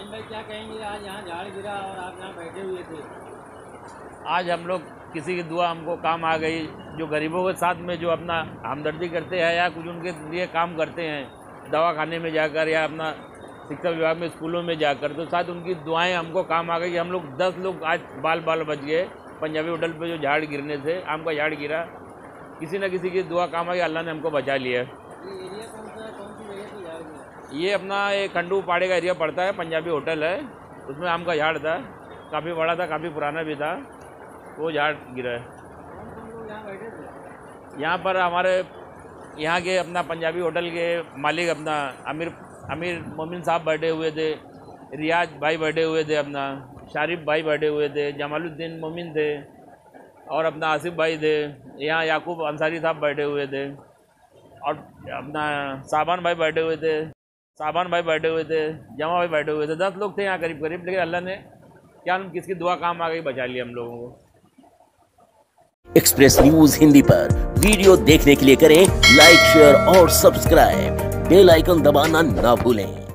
भाई क्या कहेंगे, आज यहाँ झाड़ गिरा और आप यहाँ बैठे हुए थे। आज हम लोग किसी की दुआ हमको काम आ गई, जो गरीबों के साथ में जो अपना हमदर्दी करते हैं या कुछ उनके लिए काम करते हैं, दवाखाने में जाकर या अपना शिक्षा विभाग में स्कूलों में जाकर, तो शायद उनकी दुआएं हमको काम आ गई। हम लोग 10 लोग आज बाल बच गए पंजाबी होटल पे जो झाड़ गिरने से, आम का झाड़ गिरा, किसी न किसी की दुआ काम आ गई, अल्लाह ने हमको बचा लिया। ये एरिया कौन सी जगह से झाड़ गिरा? ये अपना एक खंडू पाड़े का एरिया पड़ता है, पंजाबी होटल है, उसमें आम का झाड़ था, काफ़ी बड़ा था, काफ़ी पुराना भी था, वो झाड़ गिरा है। कौन लोग यहाँ बैठे थे? यहाँ पर हमारे यहाँ के अपना पंजाबी होटल के मालिक अपना अमीर मोमिन साहब बैठे हुए थे, रियाज भाई बैठे हुए थे, अपना शारिफ भाई बैठे हुए थे, जमालुद्दीन मोमिन थे और अपना आसिफ भाई थे। यहाँ याकूब अंसारी साहब बैठे हुए थे और अपना साबान भाई बैठे हुए थे, जमा भाई बैठे हुए थे। 10 लोग थे यहाँ करीब, लेकिन अल्लाह ने क्या किसकी दुआ काम आ गई, बचा लिया हम लोगों को। एक्सप्रेस न्यूज हिंदी पर वीडियो देखने के लिए करें लाइक, शेयर और सब्सक्राइब। बेल आइकन दबाना ना भूलें।